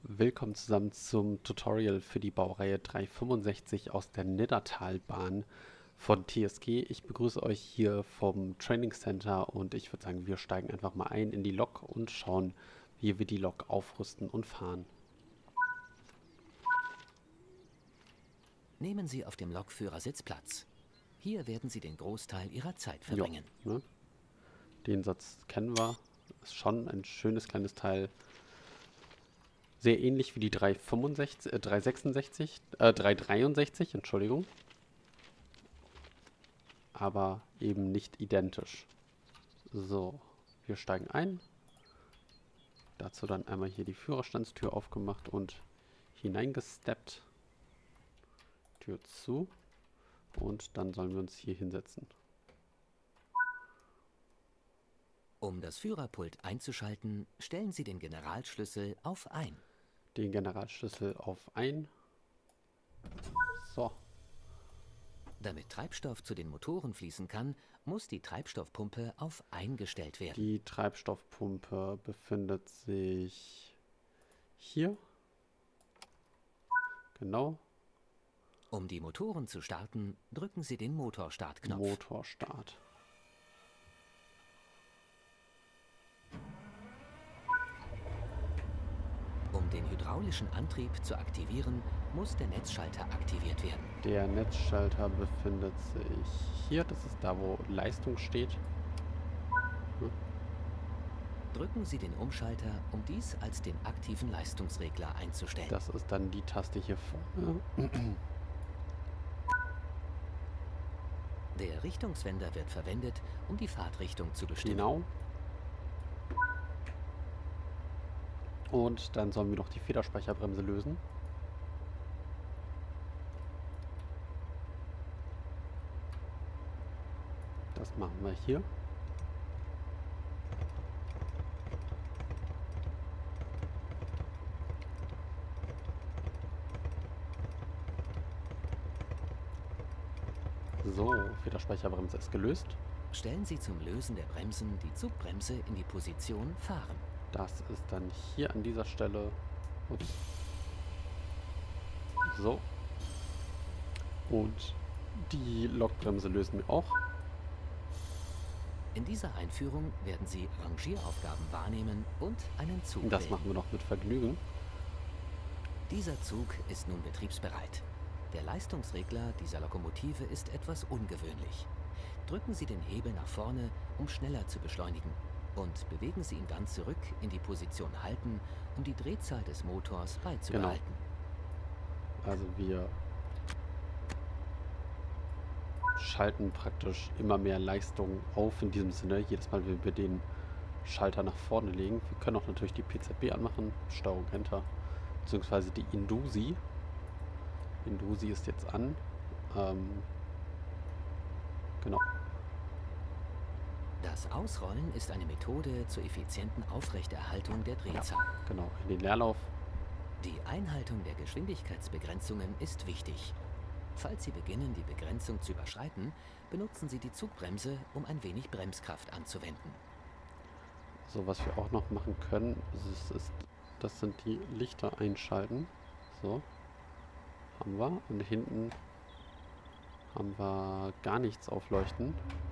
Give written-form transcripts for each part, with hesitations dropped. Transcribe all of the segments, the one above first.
Willkommen zusammen zum Tutorial für die Baureihe 365 aus der Niddertalbahn von TSG. Ich begrüße euch hier vom Training Center und ich würde sagen, wir steigen einfach mal ein in die Lok und schauen, wie wir die Lok aufrüsten und fahren. Nehmen Sie auf dem Lokführersitz Platz. Hier werden Sie den Großteil Ihrer Zeit verbringen. Jo, ne? Den Satz kennen wir. Ist schon ein schönes kleines Teil. Sehr ähnlich wie die 363, Entschuldigung. Aber eben nicht identisch. So, wir steigen ein. Dazu dann einmal hier die Führerstandstür aufgemacht und hineingesteppt. Tür zu. Und dann sollen wir uns hier hinsetzen. Um das Führerpult einzuschalten, stellen Sie den Generalschlüssel auf Ein. Den Generalschlüssel auf Ein. So. Damit Treibstoff zu den Motoren fließen kann, muss die Treibstoffpumpe auf Eingestellt werden. Die Treibstoffpumpe befindet sich hier. Genau. Um die Motoren zu starten, drücken Sie den Motorstartknopf. Motorstart. Um den hydraulischen Antrieb zu aktivieren, muss der Netzschalter aktiviert werden. Der Netzschalter befindet sich hier. Das ist da, wo Leistung steht. Drücken Sie den Umschalter, um dies als den aktiven Leistungsregler einzustellen. Das ist dann die Taste hier vorne. Der Richtungswender wird verwendet, um die Fahrtrichtung zu bestimmen. Genau. Und dann sollen wir noch die Federspeicherbremse lösen. Das machen wir hier. So, Federspeicherbremse ist gelöst. Stellen Sie zum Lösen der Bremsen die Zugbremse in die Position Fahren. Das ist dann hier an dieser Stelle. Ups. So. Und die Lokbremse lösen wir auch. In dieser Einführung werden Sie Rangieraufgaben wahrnehmen und einen Zug Das wählen. machen wir noch mit Vergnügen. Dieser Zug ist nun betriebsbereit. Der Leistungsregler dieser Lokomotive ist etwas ungewöhnlich. Drücken Sie den Hebel nach vorne, um schneller zu beschleunigen. Und bewegen Sie ihn dann zurück in die Position Halten, um die Drehzahl des Motors beizubehalten. Also wir schalten praktisch immer mehr Leistung auf in diesem Sinne. Jedes Mal, wenn wir den Schalter nach vorne legen. Wir können auch natürlich die PZB anmachen. Steuerung Enter. Beziehungsweise die Indusi. Indusi ist jetzt an. Genau. Das Ausrollen ist eine Methode zur effizienten Aufrechterhaltung der Drehzahl. Genau, in den Leerlauf. Die Einhaltung der Geschwindigkeitsbegrenzungen ist wichtig. Falls Sie beginnen, die Begrenzung zu überschreiten, benutzen Sie die Zugbremse, um ein wenig Bremskraft anzuwenden. So, was wir auch noch machen können, das sind die Lichter einschalten. So, haben wir. Und hinten haben wir gar nichts aufleuchten.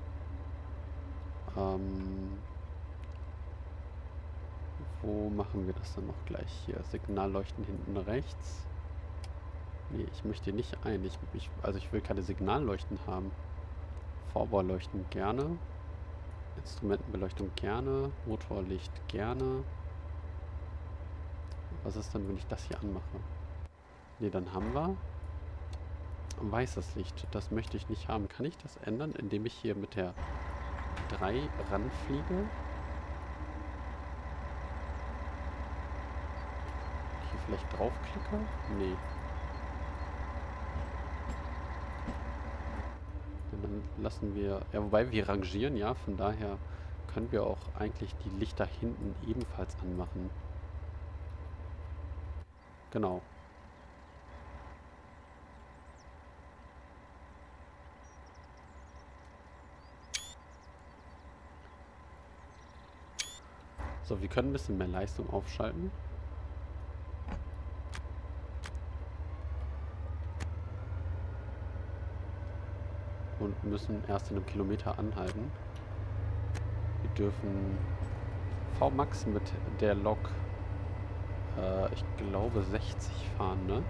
Wo machen wir das dann noch gleich hier? Signalleuchten hinten rechts. Nee, ich möchte nicht ein. Also ich will keine Signalleuchten haben. Vorbauleuchten gerne. Instrumentenbeleuchtung gerne. Motorlicht gerne. Was ist denn, wenn ich das hier anmache? Ne, dann haben wir weißes Licht. Das möchte ich nicht haben. Kann ich das ändern, indem ich hier mit der 3 ranfliege? Hier vielleicht draufklicke? Nee. Dann lassen wir... Ja, wobei wir rangieren, ja. Von daher können wir auch eigentlich die Lichter hinten ebenfalls anmachen. Genau. So, wir können ein bisschen mehr Leistung aufschalten. und müssen erst in einem Kilometer anhalten. Wir dürfen VMAX mit der Lok, ich glaube 60 fahren, ne?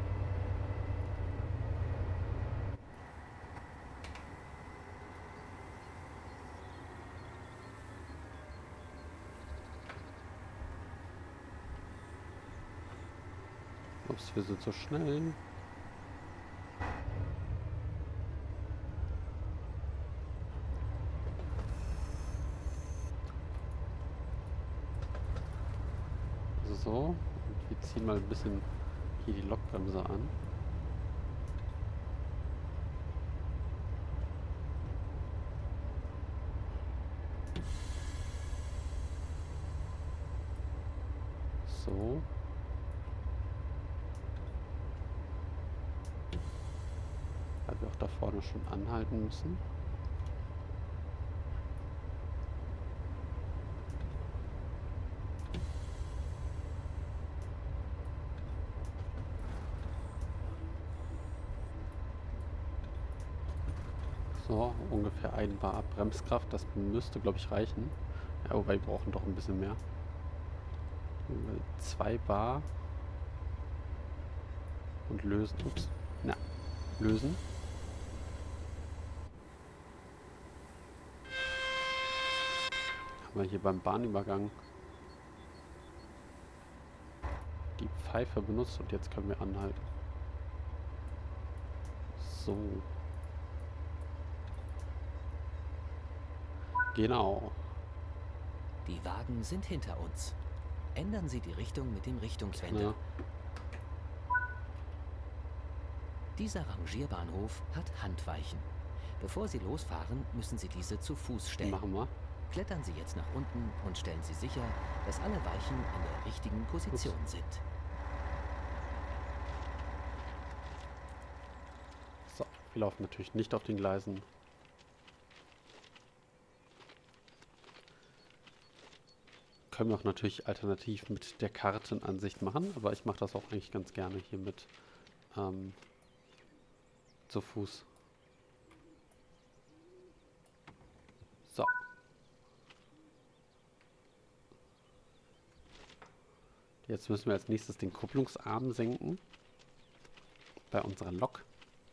Ups, wir sind so schnell. So, und wir ziehen mal ein bisschen hier die Lokbremse an. So. Weil wir auch da vorne schon anhalten müssen. So, ungefähr 1 Bar Bremskraft, das müsste, glaube ich, reichen. Ja, wobei wir brauchen doch ein bisschen mehr. 2 Bar und lösen. Ups. Na, lösen. Haben wir hier beim Bahnübergang die Pfeife benutzt und jetzt können wir anhalten. So. Genau. Die Wagen sind hinter uns. Ändern Sie die Richtung mit dem Richtungswender. Ja. Dieser Rangierbahnhof hat Handweichen. Bevor Sie losfahren, müssen Sie diese zu Fuß stellen. Machen wir. Klettern Sie jetzt nach unten und stellen Sie sicher, dass alle Weichen an der richtigen Position sind. So, wir laufen natürlich nicht auf den Gleisen. Können wir auch natürlich alternativ mit der Kartenansicht machen, aber ich mache das auch eigentlich ganz gerne hier mit zu Fuß. So. Jetzt müssen wir als nächstes den Kupplungsarm senken bei unserer Lok.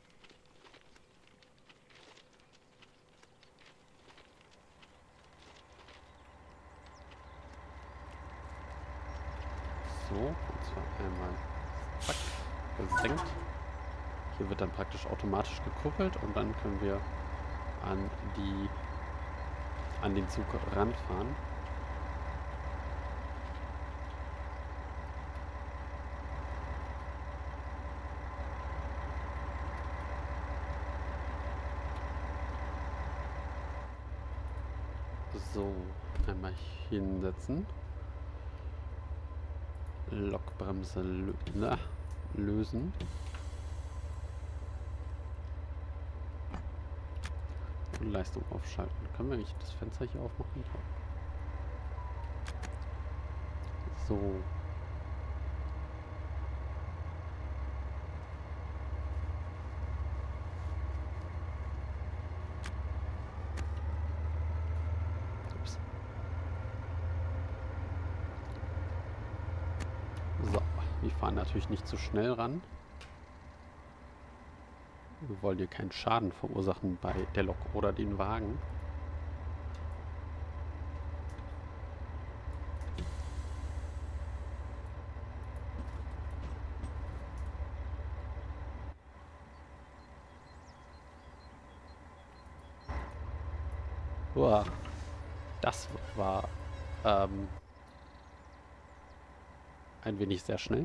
So, und zwar einmal zack, gesenkt. Hier wird dann praktisch automatisch gekuppelt und dann können wir an den Zug ranfahren. So, einmal hinsetzen. Lokbremse lösen. Und Leistung aufschalten. Können wir nicht das Fenster hier aufmachen? So. Ups. So, wir fahren natürlich nicht zu schnell ran. Wir wollen hier keinen Schaden verursachen bei der Lok oder den Wagen. Uah, das war ein wenig sehr schnell.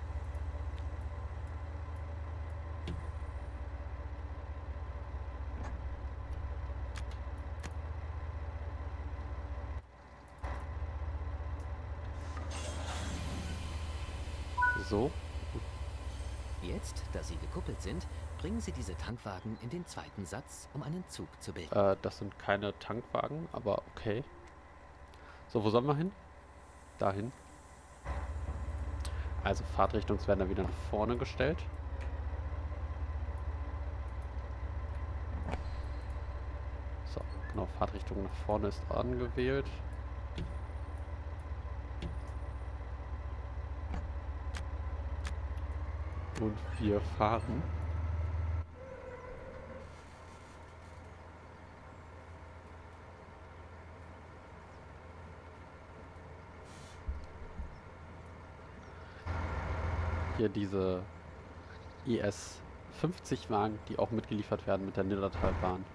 So. Jetzt, da Sie gekuppelt sind, bringen Sie diese Tankwagen in den zweiten Satz, um einen Zug zu bilden. Das sind keine Tankwagen, aber okay. So, wo sollen wir hin? Dahin. Also Fahrtrichtungswender wieder nach vorne gestellt. Fahrtrichtung nach vorne ist angewählt. Und wir fahren. Hier diese IS-50-Wagen, die auch mitgeliefert werden mit der Niddertalbahn.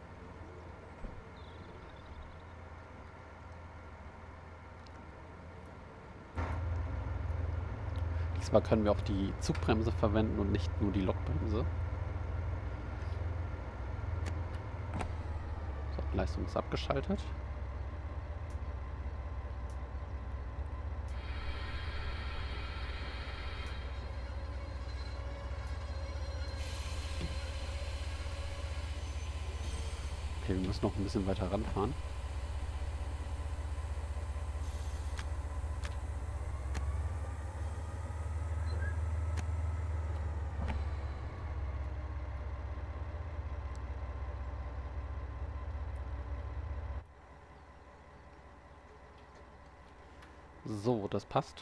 Diesmal können wir auch die Zugbremse verwenden und nicht nur die Lokbremse. So, Leistung ist abgeschaltet. Okay, wir müssen noch ein bisschen weiter ranfahren. So, das passt.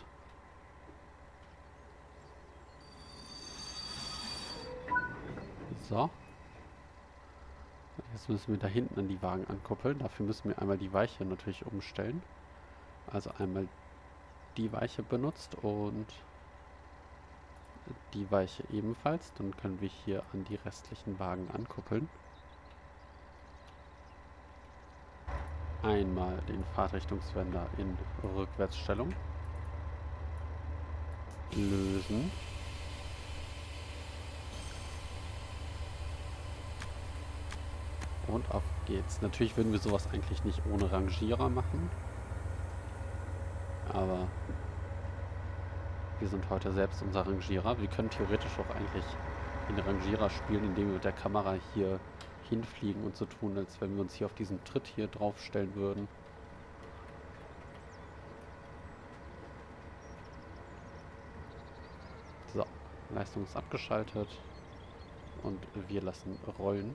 So. Jetzt müssen wir da hinten an die Wagen ankuppeln. Dafür müssen wir einmal die Weiche natürlich umstellen. Also einmal die Weiche benutzt und die Weiche ebenfalls. Dann können wir hier an die restlichen Wagen ankuppeln. Einmal den Fahrtrichtungswender in Rückwärtsstellung lösen. Und auf geht's. Natürlich würden wir sowas eigentlich nicht ohne Rangierer machen. Aber wir sind heute selbst unser Rangierer. Wir können theoretisch auch eigentlich den Rangierer spielen, indem wir mit der Kamera hier hinfliegen und so tun, als wenn wir uns hier auf diesen Tritt hier draufstellen würden. So, Leistung ist abgeschaltet und wir lassen rollen.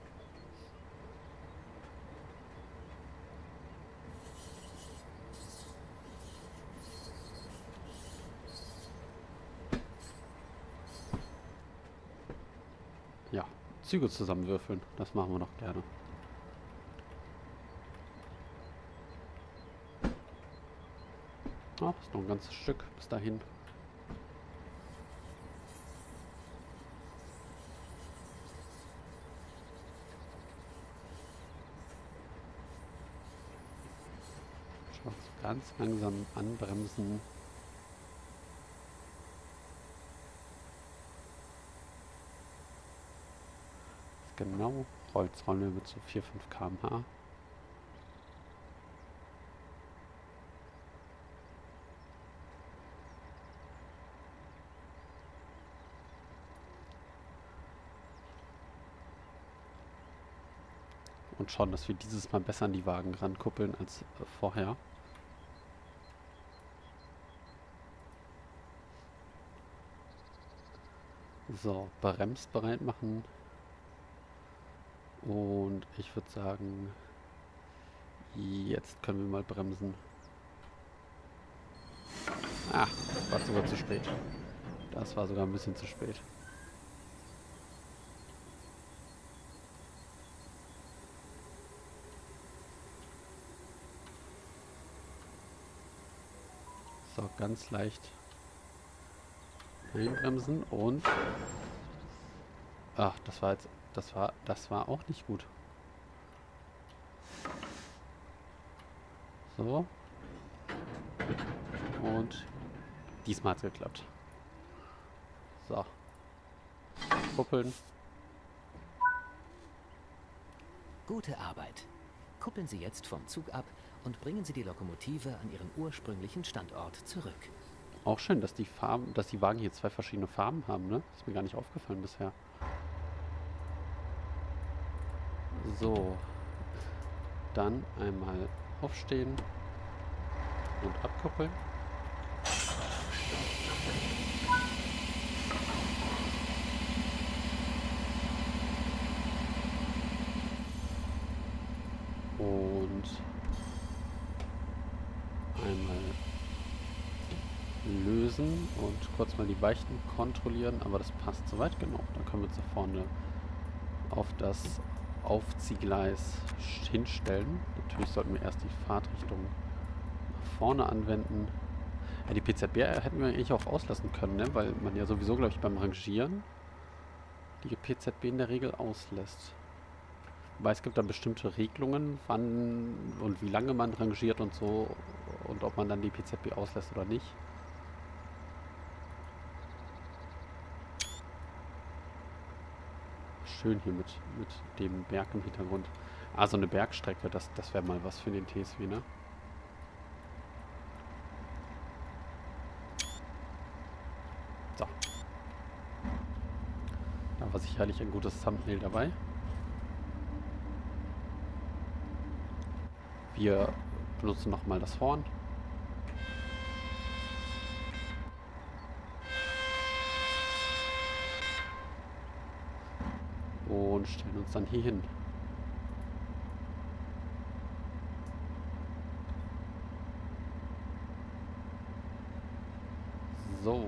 Ja, Züge zusammenwürfeln, das machen wir noch gerne. Ah, ist noch ein ganzes Stück bis dahin. Schaut ganz langsam anbremsen. Genau, rollen wir mit so 4-5 km/h. Und schauen, dass wir dieses Mal besser an die Wagen rankuppeln als vorher. So, bremsbereit machen. Und ich würde sagen, jetzt können wir mal bremsen. Ah, war sogar zu spät. Das war sogar ein bisschen zu spät. So, ganz leicht einbremsen und... Ach, das war jetzt... Das war auch nicht gut. So. Und diesmal hat es geklappt. So. Kuppeln. Gute Arbeit. Kuppeln Sie jetzt vom Zug ab und bringen Sie die Lokomotive an ihren ursprünglichen Standort zurück. Auch schön, dass die Wagen hier 2 verschiedene Farben haben, ne? Ist mir gar nicht aufgefallen bisher. So, dann einmal aufstehen und abkuppeln. Und einmal lösen und kurz mal die Weichen kontrollieren, aber das passt soweit genug. Dann können wir uns da vorne auf das Aufziehgleis hinstellen. Natürlich sollten wir erst die Fahrtrichtung nach vorne anwenden. Ja, die PZB hätten wir eigentlich auch auslassen können, ne? Weil man ja sowieso, glaube ich, beim Rangieren die PZB in der Regel auslässt. Wobei es gibt dann bestimmte Regelungen, wann und wie lange man rangiert und so und ob man dann die PZB auslässt oder nicht. Schön hier mit dem Berg im Hintergrund. Ah, so eine Bergstrecke, das wäre mal was für den TSW, ne? So. Da war sicherlich ein gutes Thumbnail dabei. Wir benutzen nochmal das Horn. Und stellen uns dann hier hin. So.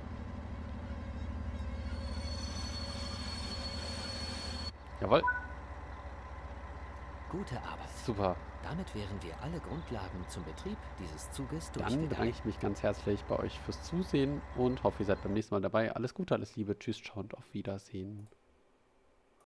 Jawohl. Gute Arbeit. Super. Damit wären wir alle Grundlagen zum Betrieb dieses Zuges Dann durchgegangen. bedanke ich mich ganz herzlich bei euch fürs Zusehen und hoffe, ihr seid beim nächsten Mal dabei. Alles Gute, alles Liebe. Tschüss, ciao und auf Wiedersehen.